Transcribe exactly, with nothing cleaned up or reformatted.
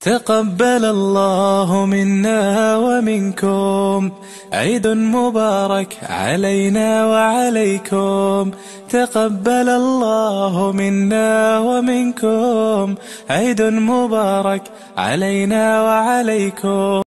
تقبل الله منا ومنكم، عيد مبارك علينا وعليكم. تقبل الله منا ومنكم، عيد مبارك علينا وعليكم.